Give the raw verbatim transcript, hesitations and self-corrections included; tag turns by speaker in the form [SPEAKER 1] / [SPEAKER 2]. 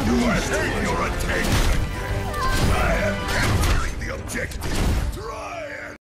[SPEAKER 1] Do I take your attention? I am capturing the objective. Try